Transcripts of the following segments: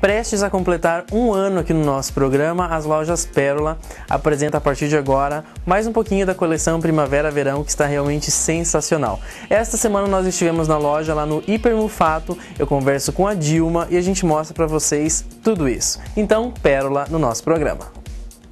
Prestes a completar um ano aqui no nosso programa, as lojas Pérola apresentam a partir de agora mais um pouquinho da coleção Primavera-Verão, que está realmente sensacional. Esta semana nós estivemos na loja lá no Hipermufato, eu converso com a Dilma e a gente mostra para vocês tudo isso. Então, Pérola no nosso programa.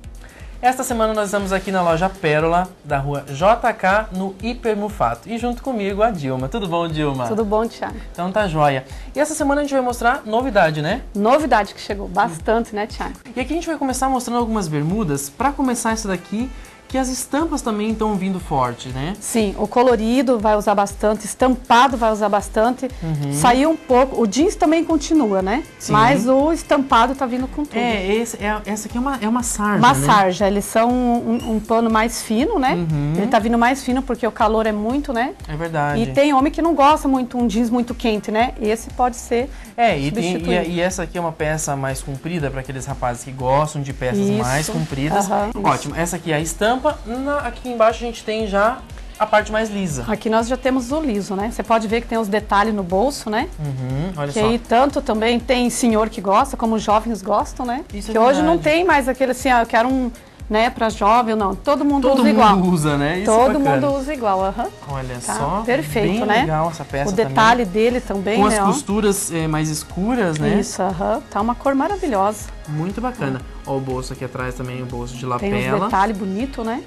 Esta semana nós estamos aqui na loja Pérola, da rua JK, no Hipermufato. E junto comigo a Dilma. Tudo bom, Dilma? Tudo bom, Thiago. Então tá joia. E essa semana a gente vai mostrar novidade, né? Novidade que chegou bastante, né, Thiago? E aqui a gente vai começar mostrando algumas bermudas. Para começar essa daqui, que as estampas também estão vindo forte, né? Sim, o colorido vai usar bastante, estampado vai usar bastante. Saiu um pouco, o jeans também continua, né? Sim. Mas o estampado tá vindo com tudo. Essa aqui é uma sarja, uma né? sarja, eles são um pano mais fino, né? Ele tá vindo mais fino porque o calor é muito, né? É verdade. E tem homem que não gosta muito um jeans muito quente, né? Esse pode ser substituído. E essa aqui é uma peça mais comprida para aqueles rapazes que gostam de peças mais compridas. Ótimo. Essa aqui é a estampa. Aqui embaixo a gente tem já a parte mais lisa. Aqui nós já temos o liso, né? Você pode ver que tem os detalhes no bolso, né? Olha que só. aí tanto também tem senhor que gosta, como os jovens gostam, né? Isso é que hoje verdade. não tem mais aquele assim, eu quero um, né, para jovem, não. Todo mundo usa igual. Todo mundo usa, né? Isso Todo é bacana. mundo usa igual, Olha tá? só. Perfeito, bem né? legal essa peça o detalhe dele também, com né? as costuras mais escuras, né? Isso, tá uma cor maravilhosa. Muito bacana. Ó, o bolso aqui atrás também, o bolso de lapela. Tem os detalhes bonitos, né?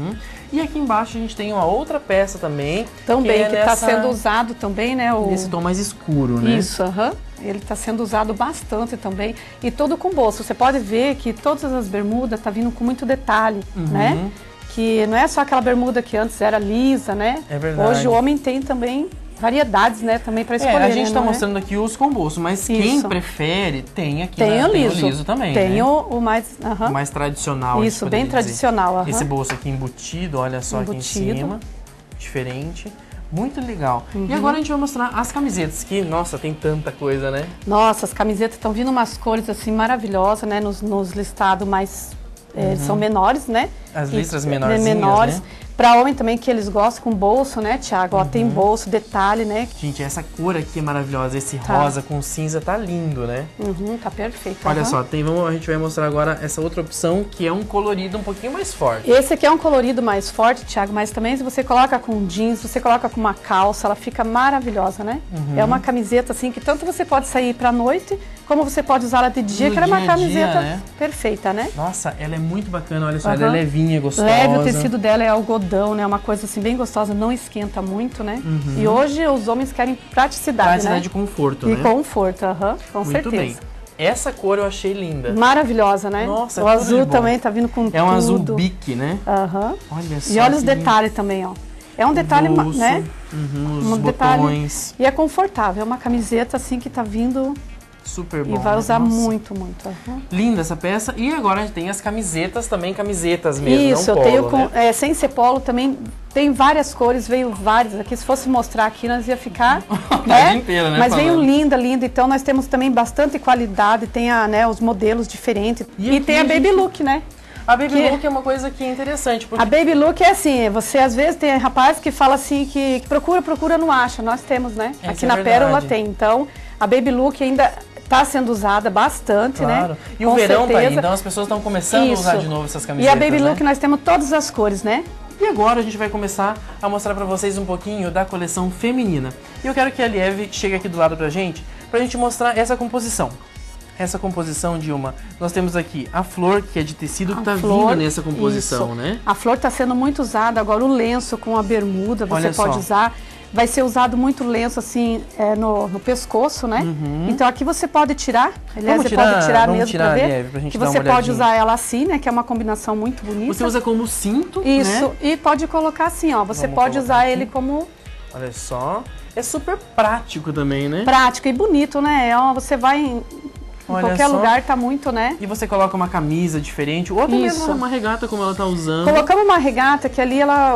E aqui embaixo a gente tem uma outra peça também. Também, que está sendo usado também, né? Nesse tom mais escuro, né? Isso, Ele está sendo usado bastante também. E todo com bolso. Você pode ver que todas as bermudas tá vindo com muito detalhe, né? Que não é só aquela bermuda que antes era lisa, né? É verdade. Hoje o homem tem também variedades, né? Também para escolher. A gente está né? mostrando aqui os com bolso, mas quem prefere tem aqui tem o liso. Tem o liso também, tem né? o mais... O mais tradicional. Isso, bem tradicional. Esse bolso aqui embutido, olha só aqui em cima. Diferente. Muito legal. E agora a gente vai mostrar as camisetas, que, nossa, tem tanta coisa, né? Nossa, as camisetas estão vindo umas cores assim maravilhosas, né? Nos listados mais... são menores, né? As listras menorzinhas, menores. né? Para homem também, que eles gostam com bolso, né, Thiago? Ó, tem bolso, detalhe, né? Gente, essa cor aqui é maravilhosa. Esse rosa com cinza tá lindo, né? Tá perfeito. Olha só, a gente vai mostrar agora essa outra opção, que é um colorido um pouquinho mais forte. Esse aqui é um colorido mais forte, Thiago, mas também se você coloca com jeans, você coloca com uma calça, ela fica maravilhosa, né? É uma camiseta, assim, que tanto você pode sair pra noite, como você pode usar ela de dia, que ela é uma camiseta perfeita, né? Nossa, ela é muito bacana, olha só, ela é levinha, gostosa. Leve, o tecido dela é algodão, né? Uma coisa assim bem gostosa, não esquenta muito, né? E hoje os homens querem praticidade, praticidade e conforto, né? E conforto, com muito certeza. Bem. Essa cor eu achei linda. Maravilhosa, né? Nossa, o azul também tá vindo com tudo. É um azul bique, né? Olha só. E olha os detalhes também, ó. É um detalhe, bolso, né? Os botões. E é confortável, é uma camiseta assim que tá vindo... Super bom. E vai usar muito, muito. Linda essa peça. E agora a gente tem as camisetas também, camisetas mesmo, isso, não eu polo, tenho sem ser polo também, tem várias cores, veio várias. Aqui, se fosse mostrar aqui, nós ia ficar... né? Inteira, né? Mas veio linda. Então nós temos também bastante qualidade, tem os modelos diferentes. E tem a Baby Look, né? A Baby Look é uma coisa que é interessante. Porque... A Baby Look é assim, você às vezes tem rapaz que fala assim que procura, não acha. Nós temos, né? Aqui na Pérola tem. Então, a Baby Look ainda... está sendo usada bastante, né? E o verão tá aí, então as pessoas estão começando a usar de novo essas camisetas. E a Baby Look nós temos todas as cores, né? E agora a gente vai começar a mostrar pra vocês um pouquinho da coleção feminina. E eu quero que a Lieve chegue aqui do lado pra gente mostrar essa composição. Essa composição, Dilma, nós temos aqui a flor, que é de tecido, que tá vindo nessa composição, né? A flor tá sendo muito usada, agora o lenço com a bermuda, você pode usar. Vai ser usado muito lenço assim no pescoço, né? Então aqui você pode tirar, aliás, você pode tirar mesmo pra ver, que você pode usar ela assim, né? Que é uma combinação muito bonita. Você usa como cinto, isso, né? E pode colocar assim, ó, você pode usar ele como... Olha só, é super prático também, né? Prático e bonito, né? Você vai em qualquer lugar, tá muito, né? E você coloca uma camisa diferente, ou até mesmo uma regata como ela tá usando. Colocamos uma regata que ali ela...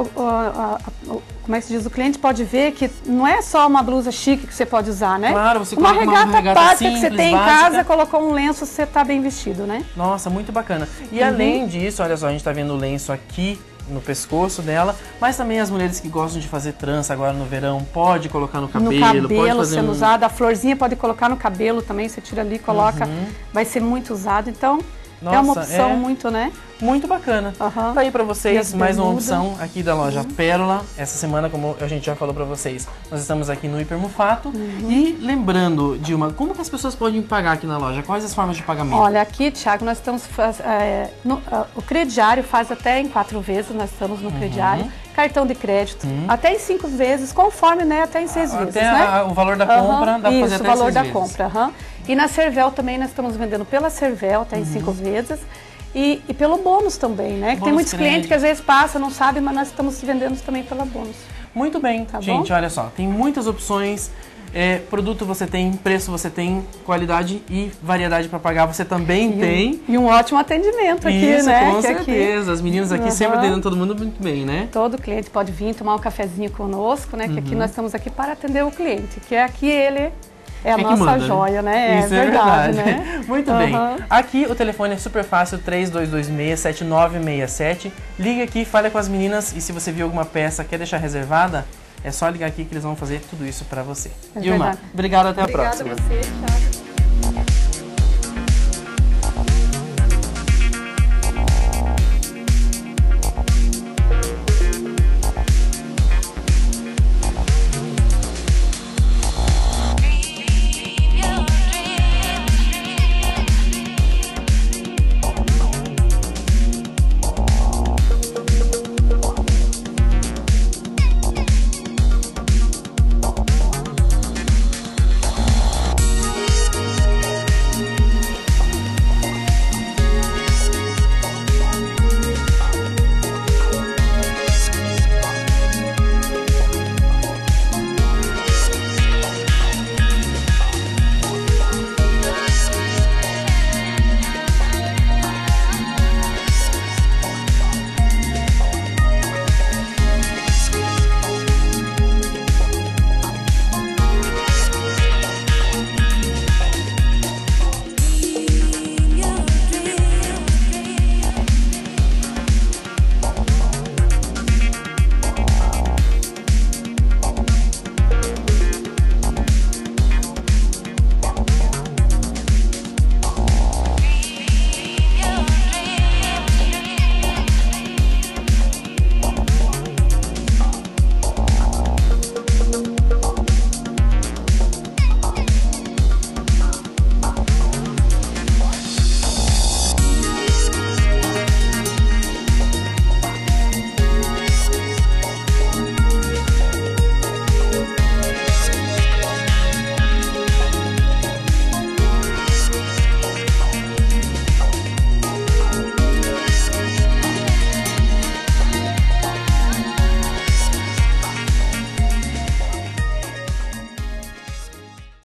como é que se diz? O cliente pode ver que não é só uma blusa chique que você pode usar, né? Claro, você coloca uma regata básica simples, que você tem básica. em casa, colocou um lenço, você tá bem vestido, né? Nossa, muito bacana. E além disso, olha só, a gente tá vendo o lenço aqui no pescoço dela, mas também as mulheres que gostam de fazer trança agora no verão, pode colocar no cabelo. No cabelo, pode fazer sendo usada. A florzinha pode colocar no cabelo também, você tira ali, coloca, vai ser muito usado. Então, nossa, é uma opção muito, né? Muito bacana. Tá aí pra vocês mais uma opção aqui da loja Pérola. Essa semana, como a gente já falou pra vocês, nós estamos aqui no Hipermufato. E lembrando, Dilma, como que as pessoas podem pagar aqui na loja? Quais as formas de pagamento? Olha, aqui, Thiago, nós estamos... o crediário faz até em 4 vezes, nós estamos no crediário. Cartão de crédito, até em 5 vezes, conforme, né? Até em 6 vezes, né? O valor da compra, dá pra fazer até em 6 vezes. Isso, o valor da compra, E na Cervel também, nós estamos vendendo pela Cervel até em 5 vezes. E pelo bônus também, né? Que tem muitos clientes que às vezes passam, não sabem, mas nós estamos vendendo também pela bônus. Muito bem, tá gente, olha só, tem muitas opções. Produto você tem, preço você tem, qualidade e variedade para pagar você também tem. E um ótimo atendimento aqui, isso, né? Com certeza. As meninas aqui sempre atendendo todo mundo muito bem, né? Todo cliente pode vir tomar um cafezinho conosco, né? Que aqui nós estamos aqui para atender o cliente, que aqui ele é a nossa joia, né? Isso é verdade. Né? Muito bem. Aqui o telefone é super fácil, 3226-7967. Liga aqui, fale com as meninas e se você viu alguma peça, quer deixar reservada, é só ligar aqui que eles vão fazer tudo isso pra você. Dilma, obrigado, até a próxima. Obrigada a você, Thiago.